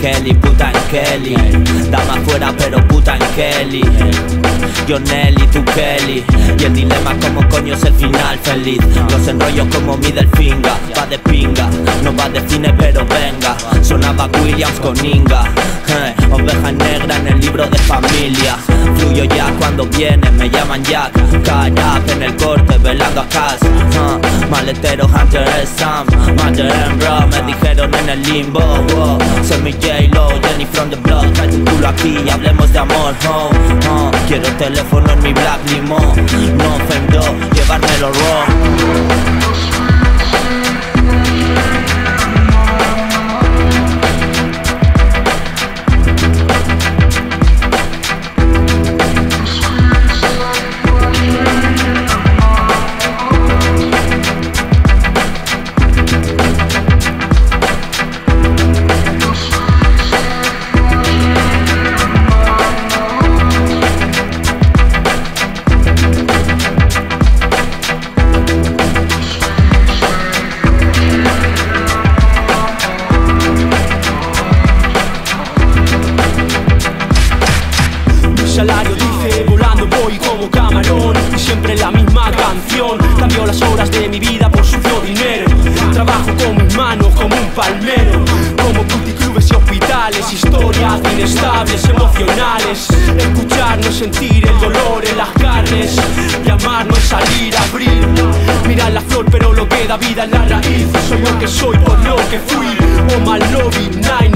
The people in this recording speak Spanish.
Kelly, puta en Kelly. Dama afuera pero puta en Kelly. Yo Nelly, tú Kelly. Y el dilema como coño es el final feliz. Los enrollos como middle finger. Va de pinga, no va de cine pero venga. Sonaba Williams con Inga. Oveja negra en el libro de familia. Fluyo ya cuando viene, me llaman Jack. Carac en el corte, velando a Cass. Maletero, Hunter es Sam. Mother and Bro, me dijeron en el limbo. Soy mi J-Lo, Jenny from the block. Trae tu culo aquí y hablemos de amor. Quiero teléfono en mi Black Limo. No ofendo, llevármelo raw. Salario dice, volando voy como camarón. Y siempre la misma canción. Cambio las horas de mi vida por sucio dinero. Trabajo con mis manos como un palmero. Como puticlubes y hospitales. Historias inestables, emocionales. Escucharnos, sentir el dolor en las carnes. Llamarnos, salir, abrir. Mirar la flor pero lo que da vida en la raíz. Soy lo que soy por lo que fui. Oh my lobby, nine.